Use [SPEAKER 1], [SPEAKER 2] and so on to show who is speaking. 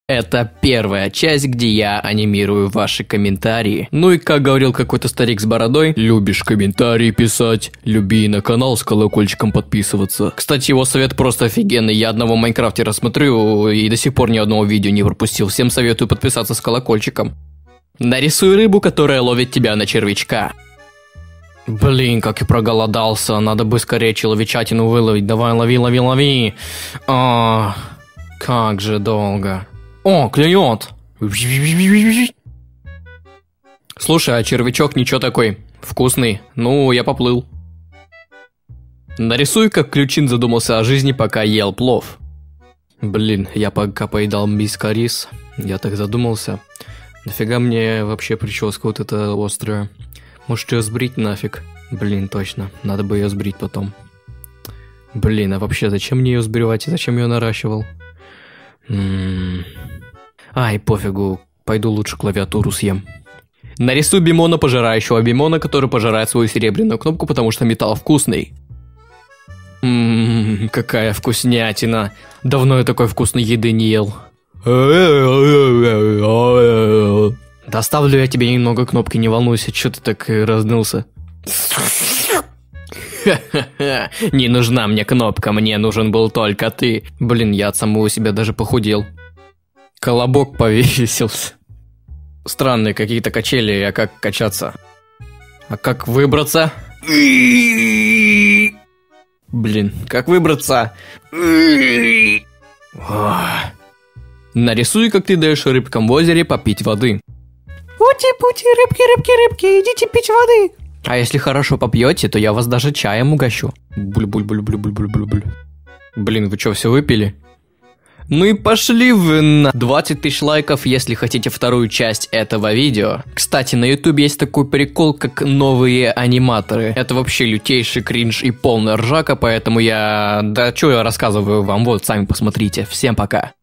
[SPEAKER 1] Это первая часть, где я анимирую ваши комментарии. Ну и как говорил какой-то старик с бородой, любишь комментарии писать, люби на канал с колокольчиком подписываться. Кстати, его совет просто офигенный, я одного майнкрафтера смотрю и до сих пор ни одного видео не пропустил. Всем советую подписаться с колокольчиком. Нарисуй рыбу, которая ловит тебя на червячка. Блин, как я проголодался, надо бы скорее человечатину выловить, давай лови. Как же долго. О, клюет. Слушай, а червячок ничего такой, вкусный. Ну, я поплыл. Нарисуй, как Ключин задумался о жизни, пока ел плов. Блин, я пока поедал мискарис, я так задумался. Нафига мне вообще прическа вот эта острая? Может ее сбрить нафиг? Блин, точно, надо бы ее сбрить потом. Блин, а вообще зачем мне ее сбривать и зачем я ее наращивал? Ай, пофигу, пойду лучше клавиатуру съем. Нарисуй бимона, пожирающего бимона, который пожирает свою серебряную кнопку, потому что металл вкусный. Какая вкуснятина. Давно я такой вкусной еды не ел. Доставлю я тебе немного кнопки, не волнуйся, что ты так разнылся. Не нужна мне кнопка, мне нужен был только ты. Блин, я от самого себя даже похудел. Колобок повесился. Странные какие-то качели, а как качаться? А как выбраться? Блин, как выбраться? Нарисуй, как ты даешь рыбкам в озере попить воды.
[SPEAKER 2] Ути-пути, рыбки, идите пить воды.
[SPEAKER 1] А если хорошо попьете, то я вас даже чаем угощу. Буль-буль-буль-буль-буль-буль-буль. Блин, вы что, все выпили? Ну и пошли вы на 20 тысяч лайков, если хотите вторую часть этого видео. Кстати, на YouTube есть такой прикол, как новые аниматоры. Это вообще лютейший кринж и полная ржака, поэтому да что я рассказываю вам, вот, сами посмотрите. Всем пока.